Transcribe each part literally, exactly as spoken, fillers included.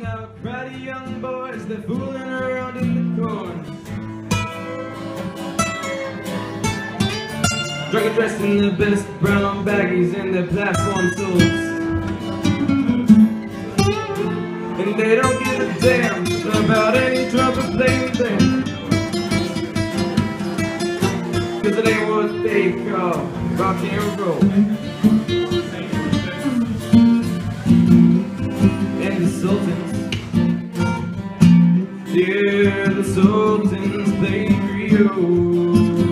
now a crowd of young boys, they're fooling around in the corn. Drunk and dressed in the best brown baggies and their platform tools. And they don't give a damn about any trumpet playing thing, cause it ain't what they call rock and roll. And the Sultans, yeah, the Sultans play Creole.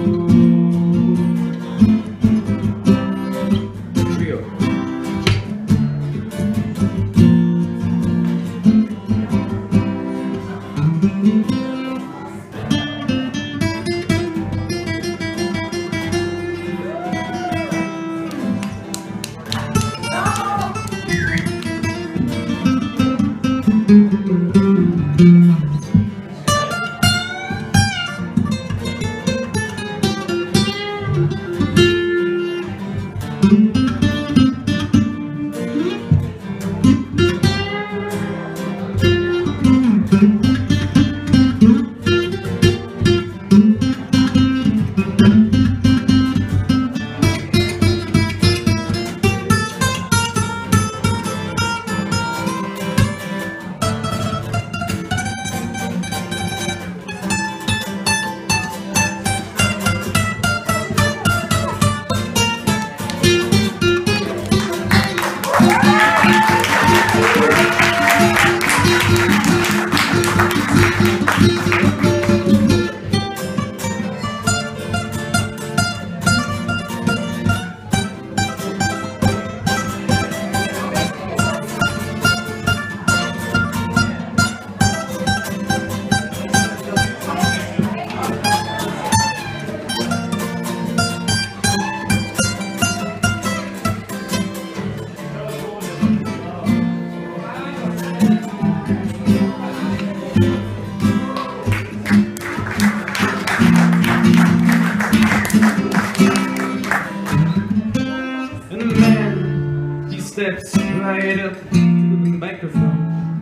Steps right up to the microphone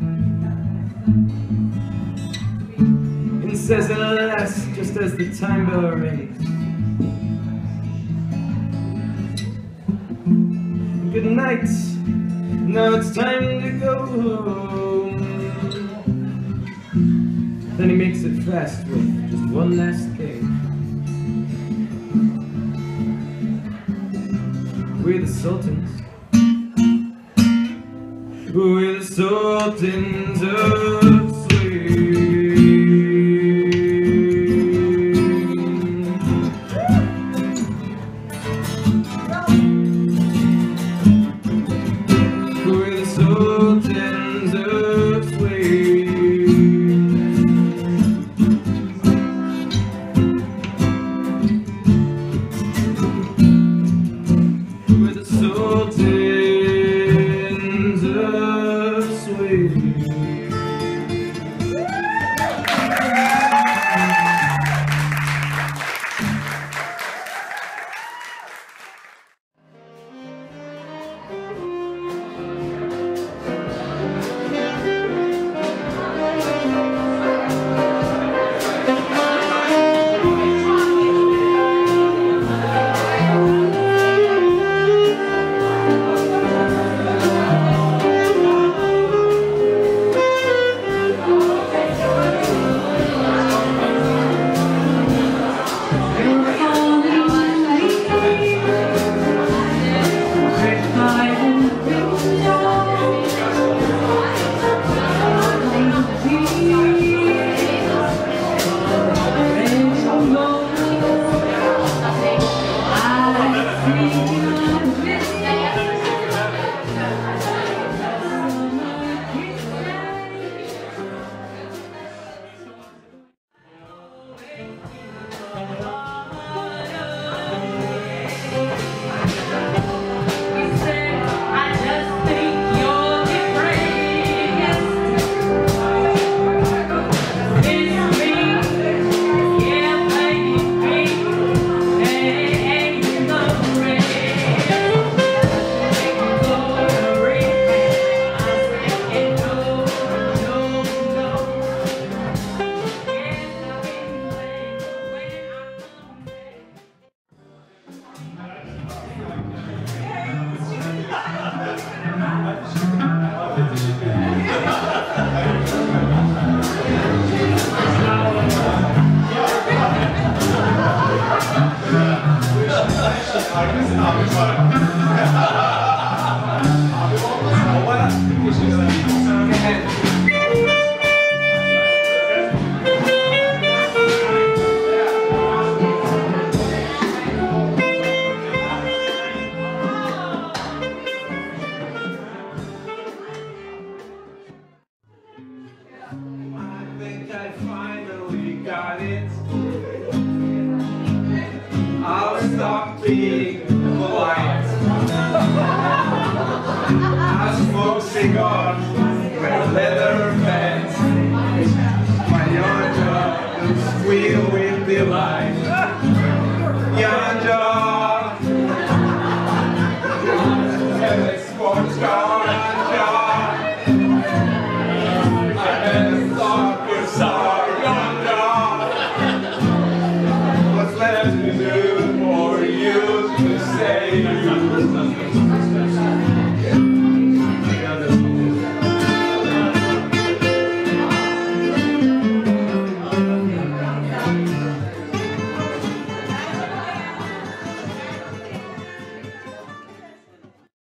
and says at last, just as the time bell rings, good night, now it's time to go home. Then he makes it fast with just one last thing. We're the Sultans. We're the Sultans of Swing. We're the Sultans of Swing. We're the Sultans. Being polite. I smoke cigars, wear leather pants. My young girl will squeal with delight.